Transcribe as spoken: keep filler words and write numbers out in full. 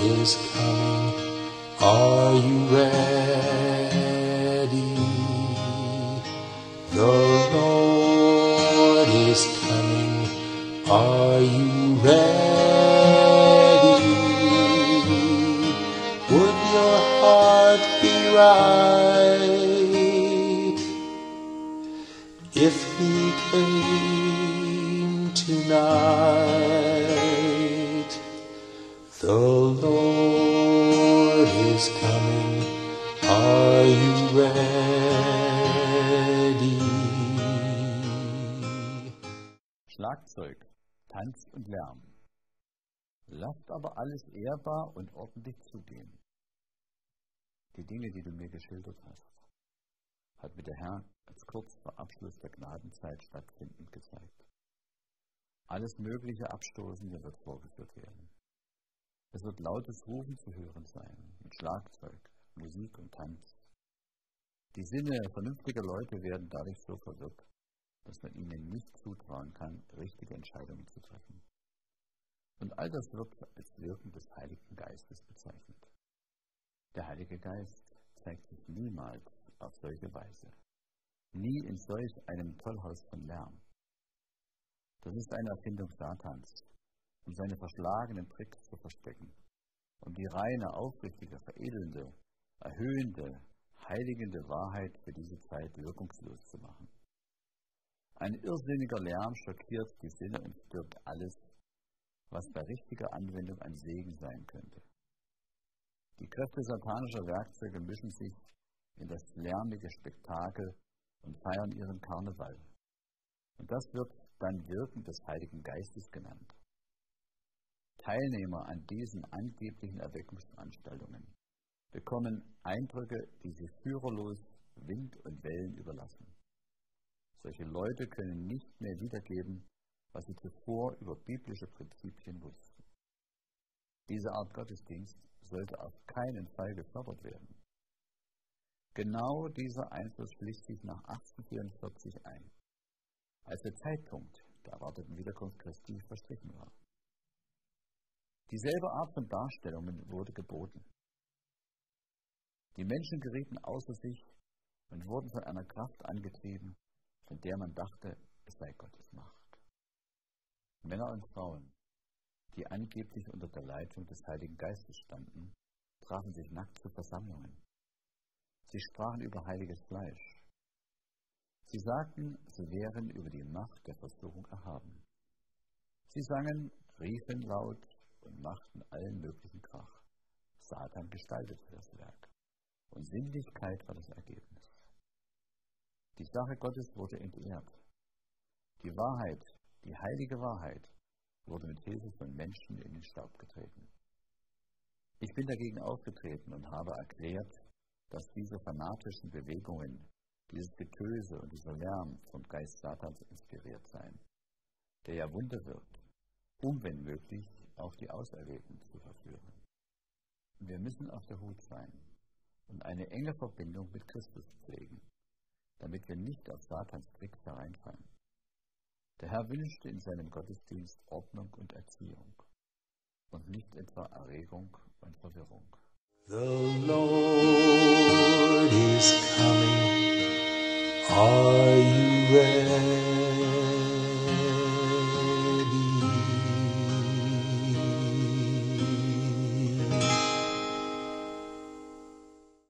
is coming. Are you ready? The Lord is coming. Are you ready? Would your heart be right if he came tonight? The Lord is coming. Are you ready? Schlagzeug, Tanz und Lärm. Lasst aber alles ehrbar und ordentlich zugehen. Die Dinge, die du mir geschildert hast, hat mir der Herr als kurz vor Abschluss der Gnadenzeit stattfindend gezeigt. Alles mögliche Abstoßende wird vorgeführt werden. Es wird lautes Rufen zu hören sein, mit Schlagzeug, Musik und Tanz. Die Sinne vernünftiger Leute werden dadurch so verwirrt, dass man ihnen nicht zutrauen kann, richtige Entscheidungen zu treffen. Und all das wird als Wirken des Heiligen Geistes bezeichnet. Der Heilige Geist zeigt sich niemals auf solche Weise. Nie in solch einem Tollhaus von Lärm. Das ist eine Erfindung Satans, um seine verschlagenen Tricks zu verstecken, um die reine, aufrichtige, veredelnde, erhöhende, heiligende Wahrheit für diese Zeit wirkungslos zu machen. Ein irrsinniger Lärm schockiert die Sinne und stirbt alles, was bei richtiger Anwendung ein Segen sein könnte. Die Kräfte satanischer Werkzeuge mischen sich in das lärmige Spektakel und feiern ihren Karneval. Und das wird dann Wirken des Heiligen Geistes genannt. Teilnehmer an diesen angeblichen Erweckungsveranstaltungen bekommen Eindrücke, die sie führerlos Wind und Wellen überlassen. Solche Leute können nicht mehr wiedergeben, was sie zuvor über biblische Prinzipien wussten. Diese Art Gottesdienst sollte auf keinen Fall gefördert werden. Genau dieser Einfluss schließt sich nach achtzehnhundertvierundvierzig ein, als der Zeitpunkt der erwarteten Wiederkunft Christi verstrichen war. Dieselbe Art von Darstellungen wurde geboten. Die Menschen gerieten außer sich und wurden von einer Kraft angetrieben, von der man dachte, es sei Gottes Macht. Männer und Frauen, die angeblich unter der Leitung des Heiligen Geistes standen, trafen sich nackt zu Versammlungen. Sie sprachen über heiliges Fleisch. Sie sagten, sie wären über die Macht der Versuchung erhaben. Sie sangen, riefen laut und machten allen möglichen Krach. Satan gestaltete das Werk und Sinnlichkeit war das Ergebnis. Die Sache Gottes wurde entehrt. Die Wahrheit, die heilige Wahrheit, wurde mit Hilfe von Menschen in den Staub getreten. Ich bin dagegen aufgetreten und habe erklärt, dass diese fanatischen Bewegungen, dieses Getöse und dieser Lärm vom Geist Satans inspiriert seien, der ja Wunder wirkt, um, wenn möglich, auch die Auserwählten zu verführen. Wir müssen auf der Hut sein und eine enge Verbindung mit Christus pflegen, damit wir nicht auf Satans Tricks hereinfallen. Der Herr wünschte in seinem Gottesdienst Ordnung und Erziehung und nicht etwa Erregung und Verwirrung. The Lord